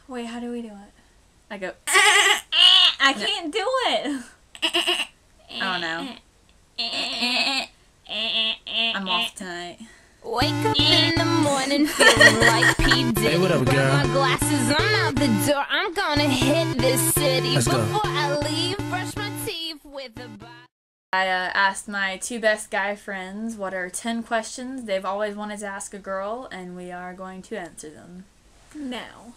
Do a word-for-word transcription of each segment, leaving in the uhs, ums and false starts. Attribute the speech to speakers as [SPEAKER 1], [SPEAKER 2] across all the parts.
[SPEAKER 1] Wait, how do we do it?
[SPEAKER 2] I go.
[SPEAKER 1] I can't do it.
[SPEAKER 2] I don't know. I'm off tonight.
[SPEAKER 3] Wake up in the morning feeling like P. Diddy.
[SPEAKER 4] Hey, what up, girl?
[SPEAKER 3] Grab my glasses, I'm out the door. I'm gonna hit this city.
[SPEAKER 4] Let's go.
[SPEAKER 3] Before I leave, brush my teeth with a bottle.
[SPEAKER 2] I uh, asked my two best guy friends what are ten questions they've always wanted to ask a girl, and we are going to answer them
[SPEAKER 1] now.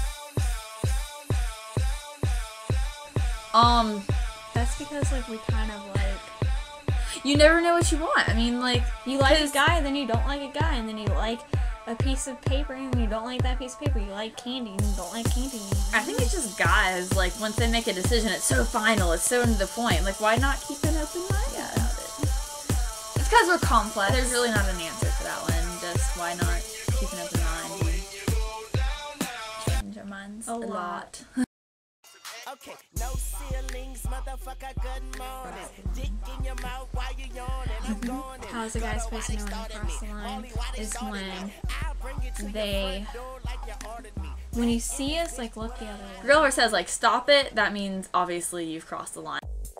[SPEAKER 2] Um,
[SPEAKER 1] That's because, like, we kind of, like...
[SPEAKER 2] you never know what you want. I mean, like...
[SPEAKER 1] You like a guy, and then you don't like a guy, and then you like a piece of paper, and you don't like that piece of paper. You like candy, and you don't like candy.
[SPEAKER 2] I think it's just guys, like, once they make a decision, it's so final, it's so to the point. Like, why not keep an open mind
[SPEAKER 1] Yeah.
[SPEAKER 2] about it? It's because we're complex. There's really not an answer for that one. Just, why not keep an open mind and change our minds
[SPEAKER 1] A
[SPEAKER 2] a,
[SPEAKER 1] lot.
[SPEAKER 2] lot.
[SPEAKER 5] Okay, no ceilings, motherfucker, good morning. Dick in your mouth while you yawning. I'm going.
[SPEAKER 1] How's a guy supposed to know when to cross the line? Is when they... When you see us, like, look the other way.
[SPEAKER 2] Girl ever says, like, stop it, that means, obviously, you've crossed the line.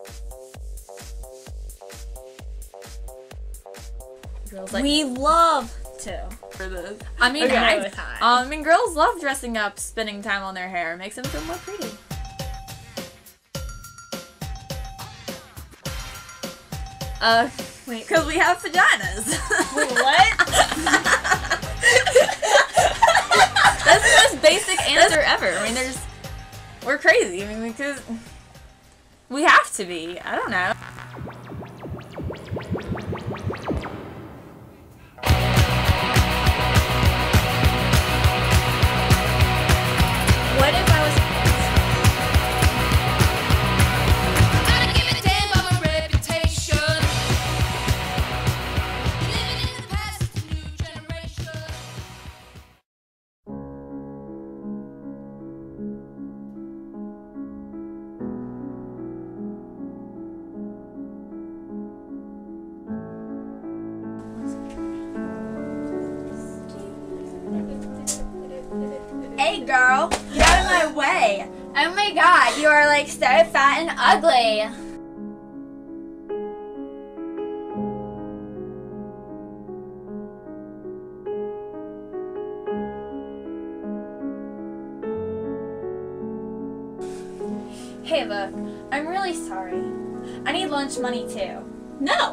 [SPEAKER 2] Girls like,
[SPEAKER 1] We love to.
[SPEAKER 2] for this. I mean,
[SPEAKER 1] Okay,
[SPEAKER 2] I,
[SPEAKER 1] no time.
[SPEAKER 2] um, I mean, girls love dressing up, spending time on their hair. It makes them feel more pretty. Uh,
[SPEAKER 1] Wait,
[SPEAKER 2] because we have vaginas.
[SPEAKER 1] wait, what?
[SPEAKER 2] That's the most basic answer ever. I mean, there's, we're crazy. I mean, because we have to be. I don't know.
[SPEAKER 1] What if I was...
[SPEAKER 3] Gotta give a damn about my reputation. Living in the past, it's a new generation.
[SPEAKER 6] Hey girl, get out of my way. Oh my god, you are like so fat and ugly. Hey look, I'm really sorry. I need lunch money too.
[SPEAKER 1] No!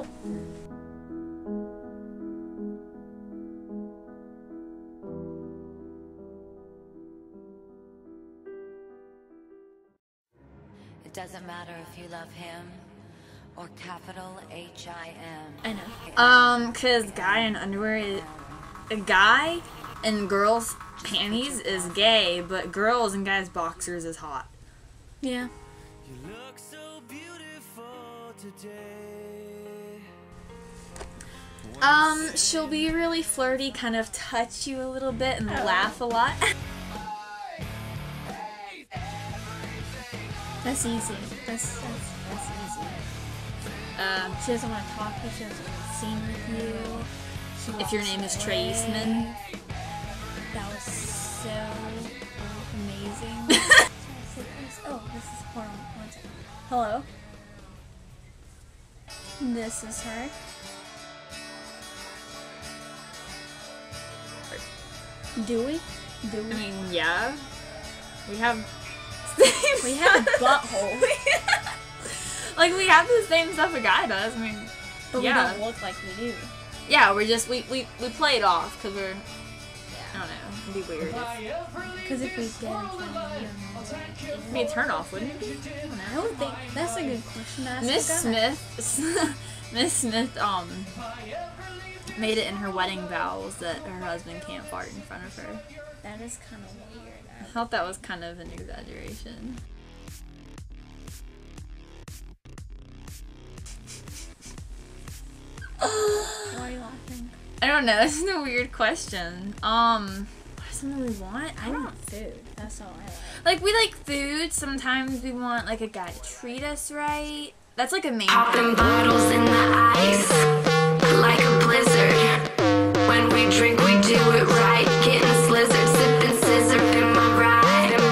[SPEAKER 7] It doesn't matter if you love him or capital H I M.
[SPEAKER 1] I know.
[SPEAKER 2] Um, cause guy in underwear is a guy in girls' panties is gay, but girls and guys' boxers is hot.
[SPEAKER 1] Yeah.
[SPEAKER 5] You look so beautiful today.
[SPEAKER 2] Um, she'll be really flirty, kind of touch you a little bit and laugh a lot.
[SPEAKER 1] That's easy. That's, that's, that's easy.
[SPEAKER 2] Um,
[SPEAKER 1] She doesn't want to talk to you. She doesn't want to sing with you. She
[SPEAKER 2] if your
[SPEAKER 1] walks
[SPEAKER 2] name is
[SPEAKER 1] away.
[SPEAKER 2] Traceman.
[SPEAKER 1] That was so amazing. Oh, this is, hold on, one second. Hello? This is her. Do we? Do
[SPEAKER 2] I
[SPEAKER 1] we?
[SPEAKER 2] mean, yeah. We have...
[SPEAKER 1] We have a butthole.
[SPEAKER 2] Like, we have the same stuff a guy does. I mean,
[SPEAKER 1] But
[SPEAKER 2] yeah.
[SPEAKER 1] we don't look like we do.
[SPEAKER 2] Yeah, we're just, we, we, we play it off, because we're, I don't know, it'd be weird.
[SPEAKER 1] Because if we did, then
[SPEAKER 2] It'd be a turn off, wouldn't it be? I don't know.
[SPEAKER 1] I don't think that's a good question to ask.
[SPEAKER 2] Miss
[SPEAKER 1] a guy.
[SPEAKER 2] Smith, Miss Smith, um, made it in her wedding vows that her husband can't fart in front of her.
[SPEAKER 1] That is kind of weird.
[SPEAKER 2] I thought that was kind of an exaggeration.
[SPEAKER 1] Why are you laughing?
[SPEAKER 2] I don't know. This is a weird question. Um, what is something we want? I don't.
[SPEAKER 1] Food. That's all I like.
[SPEAKER 2] Like, we like food. Sometimes we want like a guy to treat us right. That's like a main
[SPEAKER 7] Popping
[SPEAKER 2] thing.
[SPEAKER 7] bottles in the ice like a blizzard. When we drink, we do it right. Getting slizzard, sipping scissor in my ride.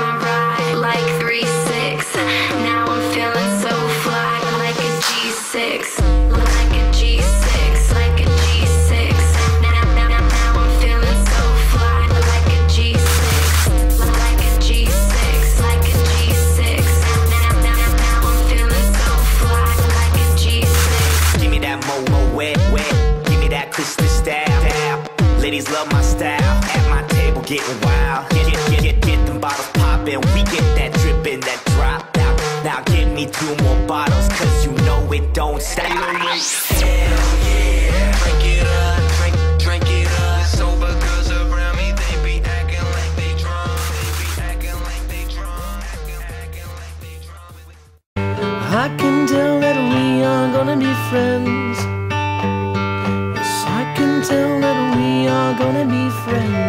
[SPEAKER 5] twist the style. Ladies love my style. At my table getting wild. Get, get, get, get, get them bottles poppin'. We get that drippin', that drop. Now, now give me two more bottles, cause you know it don't stop. Hell yeah, drink it up, drink, drink it up. Sober girls around me, they be acting like they drunk. They be acting like they drunk, acting, acting like they drunk.
[SPEAKER 4] I can tell that we are gonna be friends. Yes, I can tell that we are gonna be friends.